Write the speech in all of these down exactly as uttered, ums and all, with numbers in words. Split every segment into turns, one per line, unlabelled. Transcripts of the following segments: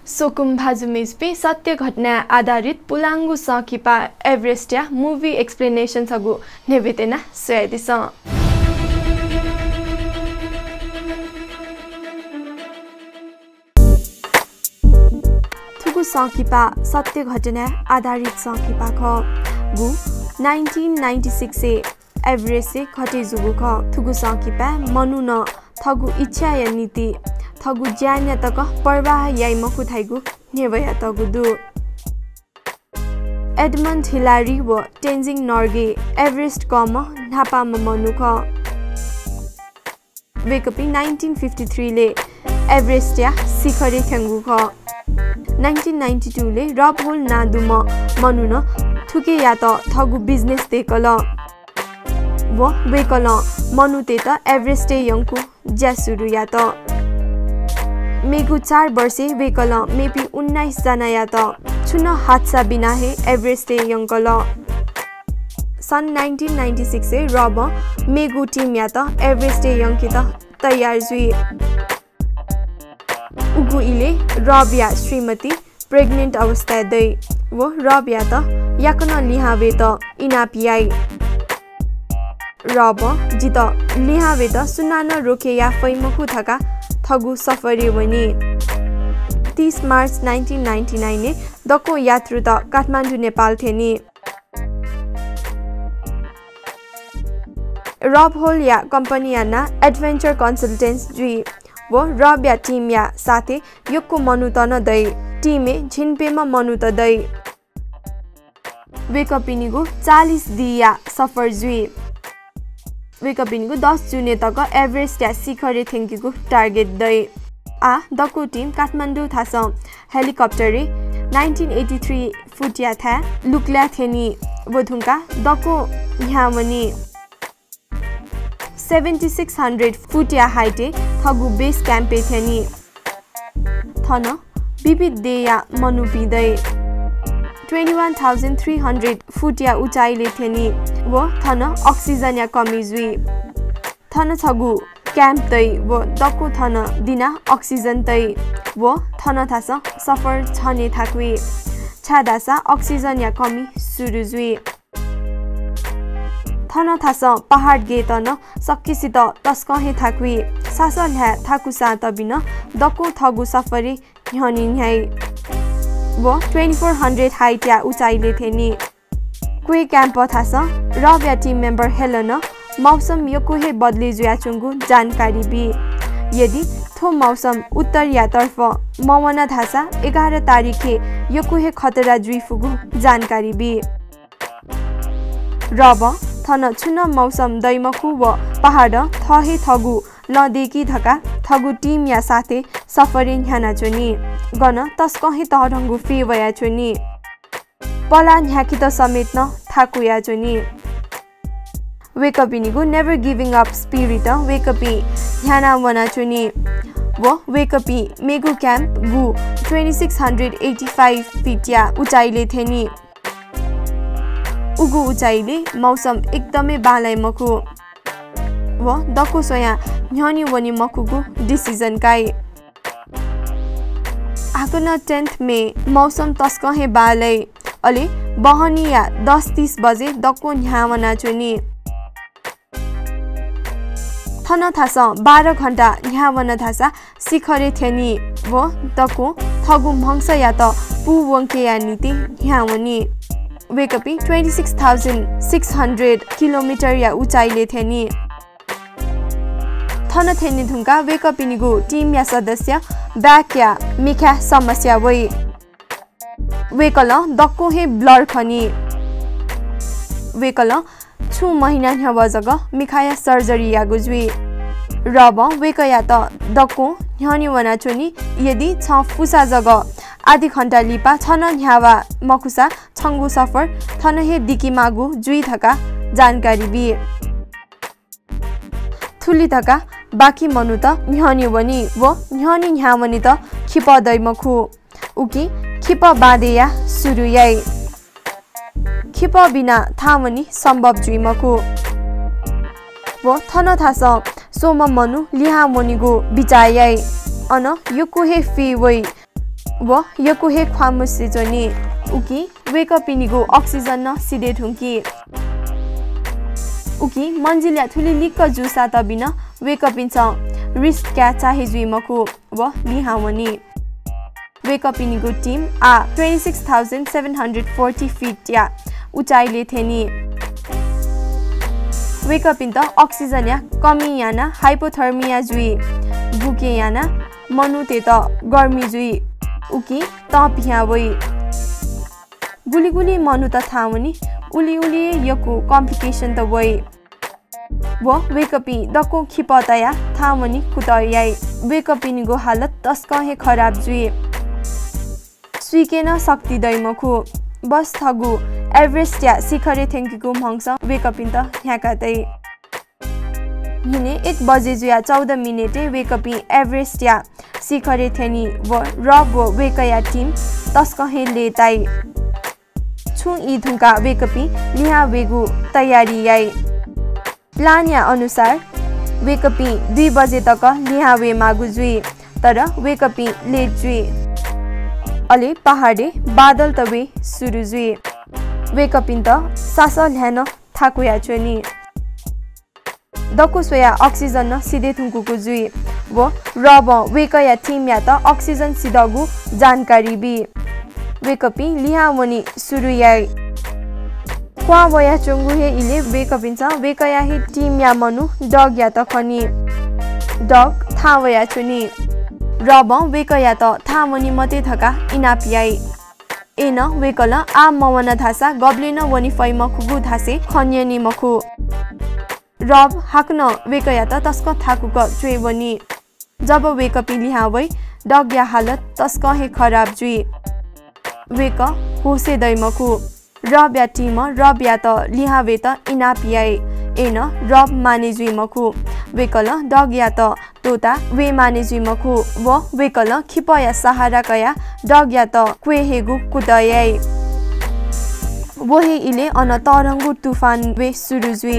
सोकुम भाजुमेजपे सत्य घटना आधारित पुलाङ्गु सकिपा एभरेस्ट मुभी एक्सप्लेनेशन सगु नेवेतेना सोयादिस थुगु सकिपा सत्य घटना आधारित सकिपा ख गु नाइन्टीन नाइन्टी सिक्स ए एभरेस्ट घटे जुगु ख थुगु सकिपा मनु न थगु इच्छा या नीति थगु ज्ञान तक प्रवाह याइ मखु थाइगु नेवया तगुदु एडमन्ड हिलारी व टेन्जिङ नर्गे एभरेस्ट कम नापाम मनुख वेकपि नाइन्टीन फिफ्टी थ्री ले एभरेस्ट या शिखरे थ्याङ्गु ख नाइन्टीन नाइन्टी टू ले रब होल नादुम मनु न थुके या त थगु बिजनेस तेकल व वेकल मनु ते त एभरेस्ट यंकु ज्यासुरु या त मेगु चार वर्षे वेकल मेपी उन्नाइस जना या त छुन हादसा बिना हे एभरेस्ट यंकल सन नाइन्टीन नाइन्टी सिक्स ए रब मेगु टीम या त एभरेस्ट यंकि त तयार जुई उगु इले रब या श्रीमती प्रेग्नेन्ट अवस्था दै वो रब या त याकन लिहावे त इनापियाई रब जित लिहावे त सुनान रोके या फैमखु थका थगु सफरे वनी तीस मार्च नाइन्टीन नाइन्टी नाइन ने दको यात्रु त काठमाडौँ नेपाल थेनी रब होल या कंपनी या ना एडवेंचर कंसल्टेंट्स जुई वो रब या टीम या साथे योको मनु त न दै टीमे झिनपेमा मनु त दै वेकपिनीगु चालीस दिया सफर जुई वेकपिनीगु दस जुने तक एभरेस्ट या शिखरे थेंकीगु टार्गेट दै आ दको टीम काठमाडौँ थास हेलिकप्टरे नाइन्टीन एटी थ्री फुटिया था लुक्ला थेनी वधुंका दको ह्यामनी सेभेन्टी सिक्स हन्ड्रेड फुटिया हाइटे थगु बेस क्याम्पे थेनी थन विविध देया मनु पिदै twenty one thousand three hundred फुटिया उचाइले थेनी वो थन अक्सिजन या कमी जुई थन छगु क्याम्प तै वो दको थन दिना अक्सिजन तै वो थन थास सफर छने थाक्वे छादासा अक्सिजन या कमी सुरु जुई थन थास पहाड गे तन सक्किसित तस्कहे थाक्वे सासल ह्या थाकु सात बिन दको थगु सफरे ह्यनि ह्याइ वो ट्वेन्टी फोर हंड्रेड हाइट या उचाइले थेनी कुए क्याम्प थास रब या टीम मेम्बर हेलन मौसम योकुहे बदले जुयाचुंगु जानकारी बि यदि थो मौसम उत्तर या तर्फ मवना थासा एघार तारिखे योकुहे खतरा जुइफुगु जानकारी बि रब थन छुन मौसम दैमखु व पहाड थहे थगु लदेखि धका थगु टीम या साथे सफरे ह्याना चुनी गन तस्कहे तहरंगु फे वया चुनी पला ह्याकी त समेत न थाकुया चुनी वेकपिनीगु नेभर गिभिङ अप स्पिरिट वेकपी ह्याना वना चुनी वो वेकपी मेगु क्याम्प गु twenty six hundred eighty five फिटिया उचाइले थेनी उगु उचाइले मौसम एकदमै बालै मखु वो दको सोया ह्यनि वनि मखुगु डिसिजन काई आकन टेन्थ मे मौसम तस्कहे बालै अले बहनी या दस तीस बजे दको ह्यावना चुनी थन थास बाह्र घण्टा ह्यावन थासा शिखरे थेनी वो दको थगु मंस या त पुवंके या नीति ह्यावनी वेकपि twenty six thousand six hundred kilometre या उचाइले थेनी थन थेनी धुंका वेकपिनीगु टीम या सदस्य ब्याक या मिख्या समस्या वई वेकल दक्को हे ब्लर खनी वेकल छु महिना ह्यव जग मिखाया सर्जरी या गुजुई रब वेक या त दक्को ह्यनि वना चुनी यदि छ फुसा जग आधी घण्टा लिपा छन ह्यावा मकुसा छंगु सफर थन हे दिकी मागु जुई थका जानकारी बि थुली थका बाकी मनु त ह्यनि वनी वो ह्यनि ह्यावनी त खिप दैमखु उकी खिप बादेया सुरु याइ खिप बिना थामनी सम्भव जुइमखु वो थन थास सोम मनु लिहा मोनिगु बिचायाइ अन युकुहे फी वई wo yaku he khwamusi joni uki wake up inigo oxygen na side thunki uki manjilya thuli likka jusa ta bina wake up incha risk kya chahi jui mako wo li hawani wake up inigo team a twenty-six thousand seven hundred forty feet ya उचाइ ले Theni wake up in the oxygen ya कमी याना hypothermia जुई bouquet याना मनु ते त गर्मी जुई उकी तप यहाँ वई गुली गुली मनु त थावनी उली उली यको complication त वई वो wake up in दको खिपता या थावनी कुतायाई wake up in गो हालत तस्का हे खराब जुई स्वीके न शक्ति दैमखु बस थगु एभरेस्ट या शिखरे थेंकीको मंगस wake up in त यहाँ कातै हिने एक बजे जुया चौदह मिनेटे wake up in एभरेस्ट या शिखरे थेनी व रब व wake या टीम तस्कहे लेताई छु इ धुंका wake up in लिहा वेगु तयारी याई प्लान या अनुसार wake up in दुई बजे तक लिहा वे मागु जुई तर wake up in लेट जुई अले पहाडे बादल तवे सुरु जुई wake up in the sasa ल्यान थाकुया चोनी दको सोया ऑक्सीजन न सिधे थुंकुको जुई वो रब wake या टीम या त ऑक्सीजन सिधगु जानकारी बी wake up in लिहा वनी सुरु याई क्वा वया चंगु हे इले wake up in चा wake या हे टीम या मनु डग या त खनी डग था वया चोनी रब wake या त था वनी मते थका इनापियाई एन वेकल आ मवन धासा गब्लिन वनी फैम खुगु धासे खन्यनी मखु रब हाक्न वेक या त तस्क थाकुक चुए वनी जब वेक पिली हावै डग या हालत तस्क हे खराब जुई वेक होसे दै मखु रब या टीम रब या त लिहावे त इनापियाई एन रब माने जुई मखु वेकल डग या त तोता वे माने जुई मखु व वेकल खिप या सहारा कया डग या त क्वे हेगु कुतयाई वो हे इले अन तरंगु तूफान वे सुरु जुई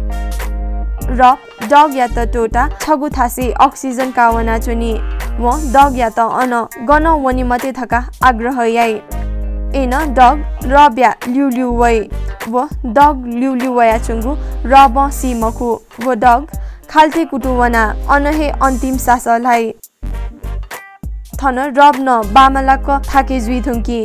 रब डग या त तोता छगु थासे ऑक्सीजन कावना चुनी व डग या त अन गन वनी मते थका आग्रह याई एन डग रब या ल्यु ल्यु वै व डग ल्यु ल्यु वया चंगु रब सी मखु व डग खाल्थे कुटुवना अनहे अन्तिम सासलाई थन रब न बामलाक थाके जुई थुंकी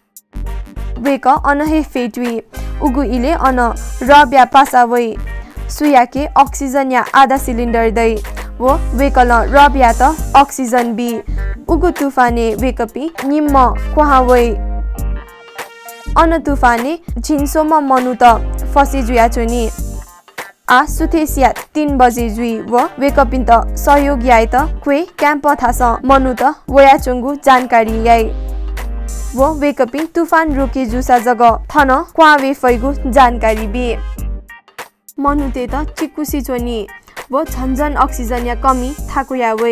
वेक अनहे फेटुई उगु इले अन रब या पासा वै सुयाके ऑक्सीजन या आधा सिलिन्डर दै वो वेकल रब या त ऑक्सीजन बी उगु तूफाने वेकपी निम्म क्वा वै अन तूफाने झिन्सोमा मनु त फसे जुया चोनी आ सुथेसिया तीन बजे जुई व wake up in त सहयोग याई त क्वे क्याम्प थास मनु त वया चंगु जानकारी याई वो wake up in तूफान रोके जुसा जग थन क्वावे फैगु जानकारी बे मनु ते त चिकुसी चोनी वो झन्झन ऑक्सीजन या कमी थाकुया वै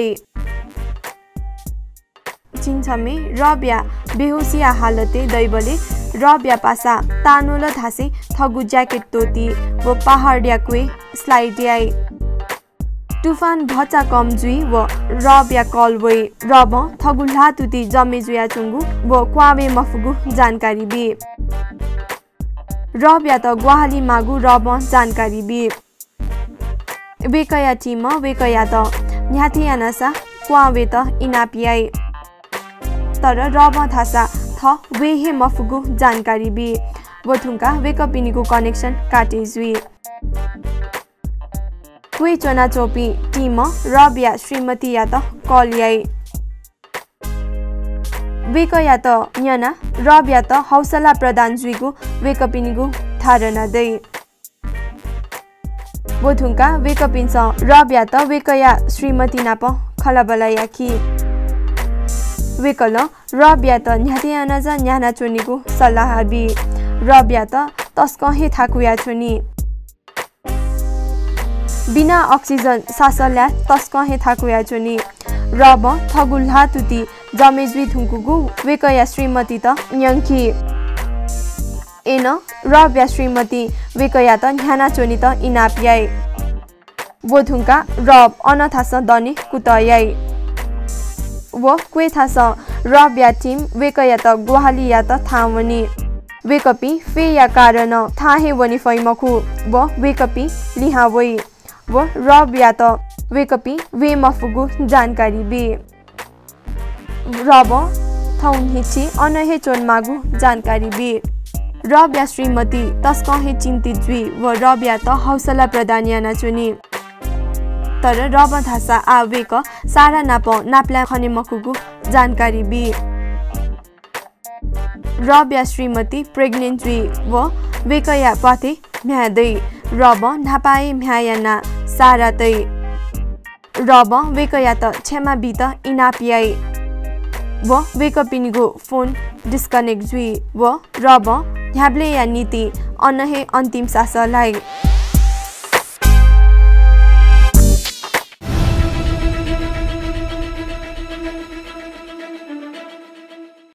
चिन्छमे रब या बेहोसिया हालते दैबले रब या पासा तानोल धासे थगु ज्याकेट तोती वो पहाड या क्वे स्लाइड याई तूफान भचा कम जुई वो रब या कल वै रब थगु लातुती जमे जुया चुंगु वो क्वावे मफुगु जानकारी बे रब या त ग्वाहाली मागु रब जानकारी बे वेकया टीम वेकया त न्याथि यानासा क्वावे त इनापियाई तर रब थासा थ वेहे मफुगु जानकारी बे वथुंका वेक पिनिको कनेक्सन काटे जुई क्वे चना चोपी टीम रब या श्रीमती या त कल याई वेक या त न्याना रब या त हौसला प्रदान जुइगु वेक पिनिगु धारणा दै वथुंका वेक पिन्छ रब या त वेक या श्रीमती नाप खलाबला याकी वेकल रब या त न्यातियाना जा न्याना चोनीको सल्लाह बी रब या त तस्कहे थाकुया चोनी बिना ऑक्सीजन सासल्या तस्कहे थाकुया चोनी रब थगुल्हा तुती जमेजुई थुंकुगु वेकया श्रीमती त न्यंकी एन रब या श्रीमती वेकया त न्याना चोनी त इनापियाई वथुंका रब अनथास दने कुतयाई व क्वे था स रब या टीम वेक या त गुवाहाली या त थावनी वेकपी फे या कारण थाहे वनी फैमखु व वेकपी लिहावई व रब या त वेकपी वे मफुगु जानकारी बे रब थौन हिची अनहे चोन मागु जानकारी बे रब या श्रीमती तस्कहे चिन्तित जुई व रब या त हौसला प्रदान याना चुनी तर रब धासा आवेक सारा नाप नाप्ला खने मखुगु जानकारी बी रब या श्रीमती प्रेग्नेन्ट जुई व वेक या पथे म्यादै रब नापाए म्यायाना सारा तै रब वेक या त क्षमा बित इनापियाई व वेक पिनिगु फोन डिस्कनेक्ट जुई व रब ह्याब्ले या नीति अनहे अन्तिम सासलाई